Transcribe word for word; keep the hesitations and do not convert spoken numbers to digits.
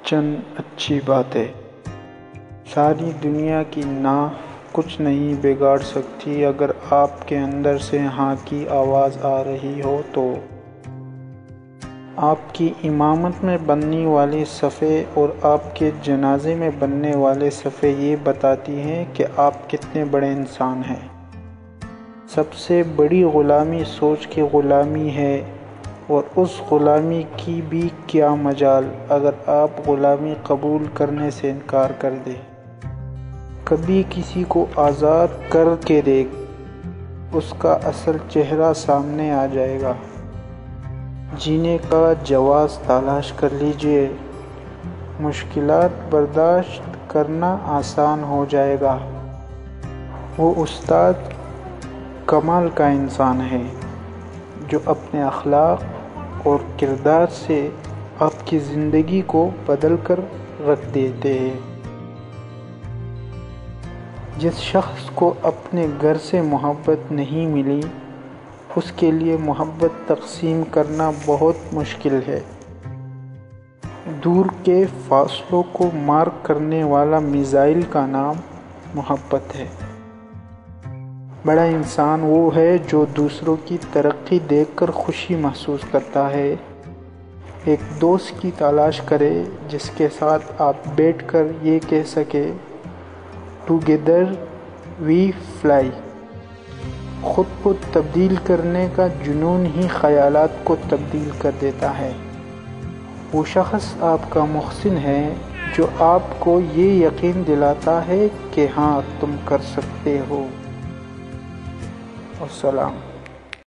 چند اچھی باتیں ساری دنیا کی نہ کچھ نہیں بگاڑ سکتی۔ اگر آپ کے اندر سے ہاں کی آواز آ رہی ہو تو آپ کی امامت میں بننے والی صفیں اور آپ کے جنازے میں بننے والے صفیں یہ بتاتی ہیں کہ آپ کتنے بڑے انسان ہیں۔ سب سے بڑی غلامی سوچ کی غلامی ہے، اور اس غلامی کی بھی کیا مجال اگر آپ غلامی قبول کرنے سے انکار کر دیں۔ کبھی کسی کو آزاد کر کے دیکھ، اس کا اصل چہرہ سامنے آ جائے گا۔ جینے کا جواز تلاش کر لیجئے، مشکلات برداشت کرنا آسان ہو جائے گا۔ وہ استاد کمال کا انسان ہے جو اپنے اخلاق اور کردار سے آپ کی زندگی کو بدل کر رکھ دیتے ہیں۔ جس شخص کو اپنے گھر سے محبت نہیں ملی، اس کے لیے محبت تقسیم کرنا بہت مشکل ہے۔ دور کے فاصلوں کو مارک کرنے والا میزائل کا نام محبت ہے۔ بڑا انسان وہ ہے جو دوسروں کی ترقی دیکھ کر خوشی محسوس کرتا ہے۔ ایک دوست کی تلاش کریں جس کے ساتھ آپ بیٹھ کر یہ کہہ سکیں، ٹوگیدر وی فلائی۔ خود کو تبدیل کرنے کا جنون ہی خیالات کو تبدیل کر دیتا ہے۔ وہ شخص آپ کا محسن ہے جو آپ کو یہ یقین دلاتا ہے کہ ہاں تم کر سکتے ہو۔ السلام۔